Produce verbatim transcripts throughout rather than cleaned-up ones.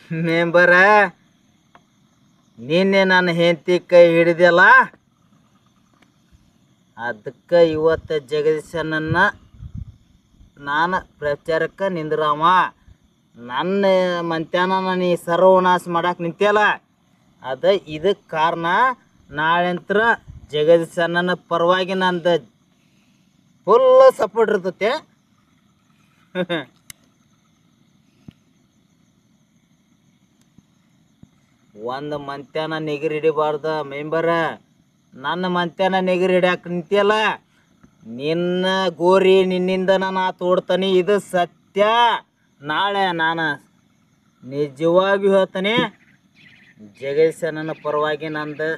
ಮೆಂಬರ ನಿನ್ನೆ ನನ್ನ ಹೆಂಡತಿ ಕೈ ಹಿಡಿದಲ್ಲ, ಅದಕ್ಕೆ ಇವತ್ತು ಜಗದೀಶನನ್ನು ನಾನು ಪ್ರಚಾರಕ್ಕೆ ನಿಂದ್ರವ. ನನ್ನ ಮಂತ್ಯಾನ ನೀ ಸರ್ವನಾಶ ಮಾಡಕ್ಕೆ ನಿಂತಿಯಲ್ಲ, ಅದ ಇದಕ್ಕೆ ಕಾರಣ. ನಾಳೆಂತ್ರ ಜಗದೀಶನ ಪರವಾಗಿ ನಂದು ಫುಲ್ ಸಪೋರ್ಟ್ ಇರ್ತೈತೆ. ಒಂದು ಮಂತ್ಯಾನ ನಿಗರಿ ಹಿಡಿಬಾರ್ದ ಮೆಂಬರ. ನನ್ನ ಮಂತ್ಯಾನ ನಿಗರಿ ಹಿಡಿಯಕ್ಕೆ ನಿಂತಿಯಲ್ಲ, ನಿನ್ನ ಗೋರಿ ನಿನ್ನಿಂದ ನಾನು ತೋಡ್ತಾನೆ. ಇದು ಸತ್ಯ. ನಾಳೆ ನಾನು ನಿಜವಾಗಿ ಹೇಳ್ತಾನೆ, ಜಗದೀಶನ ಪರವಾಗಿ ನಂದು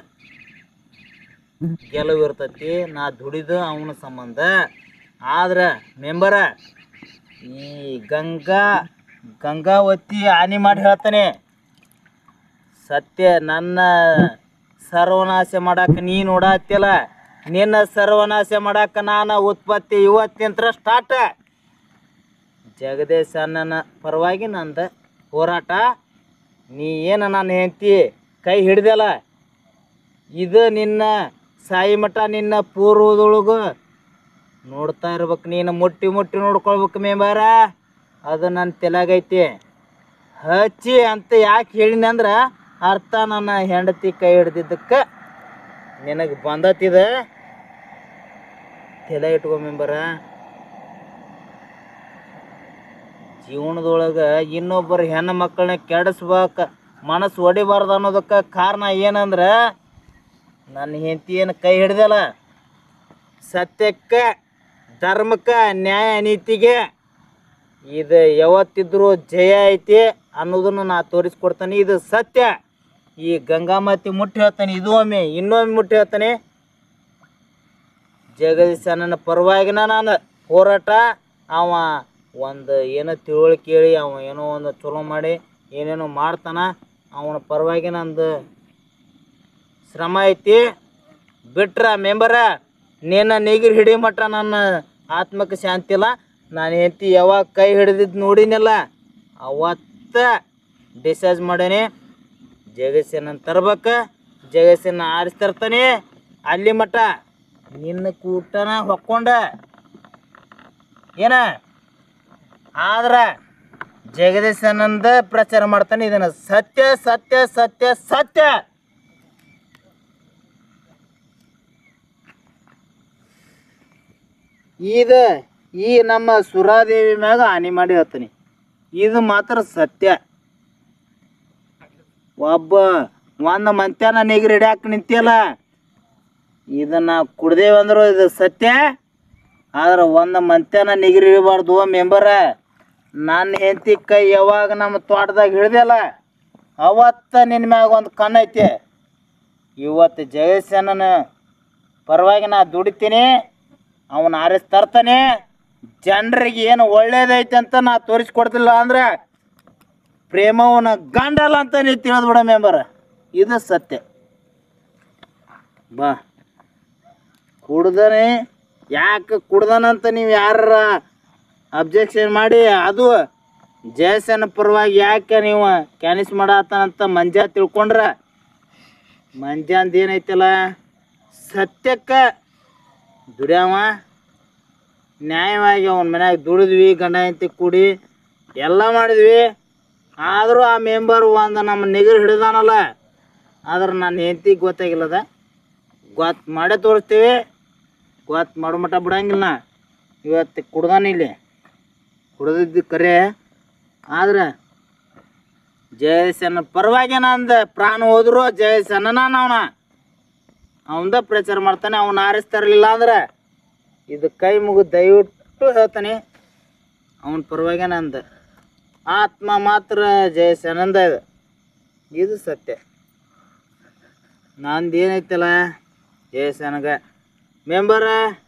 ಗೆಲುವು ಇರ್ತೈತಿ. ನಾ ದುಡಿದು ಅವನ ಸಂಬಂಧ. ಆದ್ರೆ ಮೆಂಬರ, ಈ ಗಂಗಾ ಗಂಗಾವತಿ ಹಾನಿ ಮಾಡಿ ಹೇಳ್ತಾನೆ, ಸತ್ಯ ನನ್ನ ಸರ್ವನಾಶ ಮಾಡಕ್ಕೆ ನೀ ನೋಡತ್ತಿಲ್ಲ. ನಿನ್ನ ಸರ್ವನಾಶ ಮಾಡಕ್ಕೆ ನಾನು ಉತ್ಪತ್ತಿ ಇವತ್ತಿಂತ್ರ ಸ್ಟಾರ್ಟ್. ಜಗದೀಶನ ಪರವಾಗಿ ನಂದು ಹೋರಾಟ. ನೀ ಏನು ನನ್ನ ಹೆಂಡತಿ ಕೈ ಹಿಡ್ದಲ್ಲ, ಇದು ನಿನ್ನ ಸಾಯಿ ಮಠ ನಿನ್ನ ಪೂರ್ವದೊಳಗು ನೋಡ್ತಾ ಇರ್ಬೇಕು. ನೀನು ಮುಟ್ಟಿ ಮುಟ್ಟಿ ನೋಡ್ಕೊಳ್ಬೇಕು ಮೆಂಬರ. ಅದು ನನ್ನ ತಲೆಗೈತಿ. ಹಚ್ಚಿ ಅಂತ ಯಾಕೆ ಹೇಳಿನಿ ಅಂದ್ರೆ ಅರ್ಥ ನನ್ನ ಹೆಂಡತಿ ಕೈ ಹಿಡ್ದಿದ್ದಕ್ಕೆ ನಿನಗೆ ಬಂದತ್ತಿದೆ. ತಲೆ ಇಟ್ಕೊ ಮೆಂಬರ. ಜೀವನದೊಳಗೆ ಇನ್ನೊಬ್ಬರು ಹೆಣ್ಣು ಮಕ್ಕಳನ್ನ ಕೆಡಿಸ್ಬೇಕು, ಮನಸ್ಸು ಹೊಡಿಬಾರ್ದು ಅನ್ನೋದಕ್ಕೆ ಕಾರಣ ಏನಂದ್ರೆ, ನನ್ನ ಹೆಂಡತಿ ಏನು ಕೈ ಹಿಡ್ದಲ್ಲ, ಸತ್ಯಕ್ಕೆ, ಧರ್ಮಕ್ಕೆ, ನ್ಯಾಯ ನೀತಿಗೆ ಇದು ಯಾವತ್ತಿದ್ರೂ ಜಯ ಐತಿ ಅನ್ನೋದನ್ನು ನಾ ತೋರಿಸ್ಕೊಡ್ತಾನೆ. ಇದು ಸತ್ಯ. ಈ ಗಂಗಾಮತಿ ಮುಟ್ಟಿ ಹೇಳ್ತಾನೆ, ಇದು ಒಮ್ಮೆ ಇನ್ನೊಮ್ಮೆ ಮುಟ್ಟಿ ಹೇಳ್ತಾನೆ, ಜಗದೀಶನ ಪರವಾಗಿನ ನಾನು ಹೋರಾಟ. ಅವ ಒಂದು ಏನೋ ತಿಳುವಳಿಕೆ ಹೇಳಿ ಅವ ಏನೋ ಒಂದು ಚಲೋ ಮಾಡಿ ಏನೇನೋ ಮಾಡ್ತಾನ. ಅವನ ಪರವಾಗಿ ನಂದು ಶ್ರಮ ಐತಿ. ಬಿಟ್ರ ಮೆಂಬರ, ನೀನು ನೀಗಿರಿ ಹಿಡಿ ಮಟ್ಟ ನನ್ನ ಆತ್ಮಕ್ಕೆ ಶಾಂತಿ ಇಲ್ಲ. ನಾನು ಹೆಂಡತಿ ಯಾವಾಗ ಕೈ ಹಿಡಿದಿದ್ದು ನೋಡಿನಲ್ಲ, ಅವತ್ತ ಡಿಸೈಡ್ ಮಾಡೇನಿ, ಜಗದೀಶನ ತರ್ಬೇಕು, ಜಗದೀಶನ ಆರಿಸ್ತರ್ತಾನೆ. ಅಲ್ಲಿ ಮಟ್ಟ ನಿನ್ನ ಕೂಟನ ಹೊಕ್ಕೊಂಡ ಏನ ಆದ್ರೆ ಜಗದೀಶನಂದ ಪ್ರಚಾರ ಮಾಡ್ತಾನೆ. ಇದನ್ನು ಸತ್ಯ ಸತ್ಯ ಸತ್ಯ ಸತ್ಯ. ಇದು ಈ ನಮ್ಮ ಸುರಾದೇವಿ ಮ್ಯಾಗ ಹಾನಿ ಮಾಡಿ ಹೇಳ್ತಾನೆ. ಇದು ಮಾತ್ರ ಸತ್ಯ. ಒಬ್ಬ ಒಂದು ಮಂತ್ಯಾನ ನೀಗಿರಿ ಹಿಡಿಯಾಕ ನಿಂತಿಯಲ್ಲ, ಇದನ್ನ ಕುಡ್ದೇವಂದ್ರು ಇದು ಸತ್ಯ. ಆದ್ರೆ ಒಂದು ಮಂತ್ಯಾನ ನೀಗಿರಿ ಹಿಡಿಬಾರ್ದು ಮೆಂಬರ. ನನ್ನ ಹೆಂಡತಿ ಕೈ ಯಾವಾಗ ನಮ್ಮ ತೋಟದಾಗ ಹಿಡ್ದಲ್ಲ, ಅವತ್ತ ನಿನ್ನ ಮ್ಯಾಗ ಒಂದು ಕಣ್ಣೈತಿ. ಇವತ್ತು ಜಗದೀಶನ ಪರವಾಗಿ ನಾ ದುಡಿತೀನಿ, ಅವನ ಆರಿಸಿ ತರ್ತಾನೆ. ಜನರಿಗೆ ಏನು ಒಳ್ಳೇದೈತೆ ಅಂತ ನಾ ತೋರಿಸ್ಕೊಡ್ತಿಲ್ಲ ಅಂದ್ರೆ ಪ್ರೇಮವನ ಗಂಡಲ್ಲ ಅಂತ ನೀ ತಿಳಿದ್ಬಿಡ ಮೆಂಬರ. ಇದು ಸತ್ಯ. ಬಾ ಕುಡ್ದನೆ ಯಾಕೆ ಕುಡ್ದನಂತ ನೀವು ಯಾರ ಅಬ್ಜೆಕ್ಷನ್ ಮಾಡಿ ಅದು ಜಯಸನ ಪರವಾಗಿ ಯಾಕೆ ನೀವು ಕ್ಯಾನಿಸ್ ಮಾಡತ್ತಾನಂತ ಮಂಜಾ ತಿಳ್ಕೊಂಡ್ರ, ಮಂಜಾಂದ ಏನೈತಲ್ಲ ಸತ್ಯಕ್ಕೆ ದುಡ್ಯಾವ. ನ್ಯಾಯವಾಗಿ ಅವನ ಮನ್ಯಾಗ ದುಡಿದ್ವಿ, ಗಂಡ ಹೆಂಡತಿ ಕೂಡಿ ಎಲ್ಲ ಮಾಡಿದ್ವಿ. ಆದರೂ ಆ ಮೆಂಬರ್ ಒಂದು ನಮ್ಮ ನಿಗರು ಹಿಡಿದಾನಲ್ಲ, ಆದ್ರೆ ನನ್ನ ಹೆಂಡತಿಗೆ ಗೊತ್ತಾಗಿಲ್ಲದ. ಗೊತ್ತು ಮಾಡೇ ತೋರಿಸ್ತೀವಿ, ಗೊತ್ತು ಮಾಡೋ ಮಟ್ಟ ಬಿಡಂಗಿಲ್ಲ. ಇವತ್ತು ಕುಡ್ದಾನ, ಇಲ್ಲಿ ಕುಡ್ದಿದ್ದು ಕರೆ. ಆದ್ರೆ ಜಯಸನ ಪರವಾಗಿ ನಂದು ಪ್ರಾಣ ಹೋದ್ರು ಜಯಸನ ಅವನ ಅವಂದ ಪ್ರಚಾರ ಮಾಡ್ತಾನೆ. ಅವನ ಆರಿಸ್ತಾರಲಿಲ್ಲ ಅಂದ್ರೆ ಇದು ಕೈ ಮುಗಿದು ದಯವಿಟ್ಟು ಹೇಳ್ತಾನೆ, ಅವನ ಪರವಾಗಿ ನಂದು ಆತ್ಮ ಮಾತ್ರ ಜಯಸನಂದ. ಇದು ಇದು ಸತ್ಯ. ನಂದು ಏನೈತಲ್ಲ ಜಯಸನಗ ಮೆಂಬರ,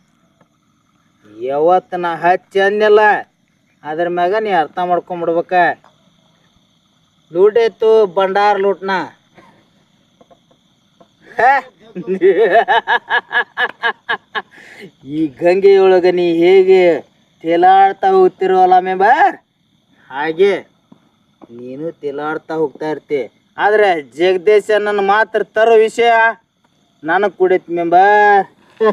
ಯಾವತ್ತು ನಾ ಹಚ್ಚಿ ಅಂದೆಲ್ಲ ಅದ್ರ ಮ್ಯಾಗ ನೀ ಅರ್ಥ ಮಾಡ್ಕೊಂಬಿಡ್ಬೇಕ. ಲೂಟೈತು ಬಂಡಾರ ಲೂಟ್ನ. ಈ ಗಂಗೆಯೊಳಗೆ ನೀ ಹೇಗೆ ತೇಲಾಡ್ತಾ ಹೋಗ್ತಿರೋಲ್ಲ ಮೆಂಬರ್, ಹಾಗೆ ನೀನು ತಿಲಾಡ್ತಾ ಹೋಗ್ತಾ ಇರ್ತಿ. ಆದ್ರೆ ಜಗದೀಶನನ್ನ ಮಾತ್ರ ತರೋ ವಿಷಯ ನನಗೆ ಕುಡಿತ್ ಮೆಂಬರ್.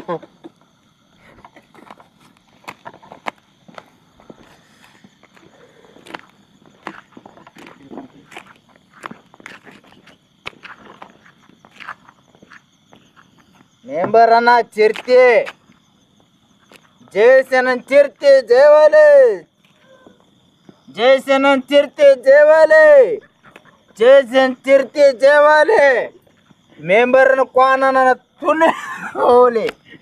ಮೆಂಬರ್ ಅನ್ನ ಚಿರ್ತಿ ಜಯಸೇನನ್ ಚಿರ್ತಿ ಜಯವಾಲೆ ಜಯಸೇನನ್ ಚಿರ್ತಿ ಜಯವಾಲೆ ಜಯಸೇನ್ ಚಿರ್ತಿ ಜಯವಾಲೆ ಮೆಂಬರ್ನ ಕ್ವಾನ ನನ್ನ ತುನೆ ಹೋಲಿ